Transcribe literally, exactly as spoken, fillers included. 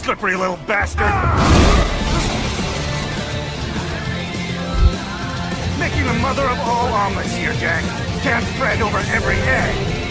slippery little bastard! Making the mother of all omelets here, Jack. Can't fret over every egg.